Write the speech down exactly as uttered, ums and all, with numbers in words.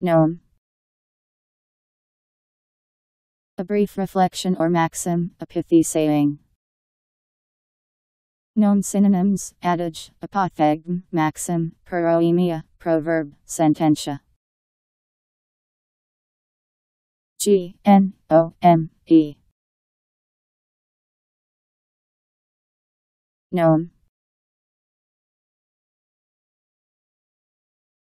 GNOME. A brief reflection or maxim, a pithy saying. GNOME synonyms: adage, apothegm, maxim, proemia, proverb, sententia. G N O M E. GNOME.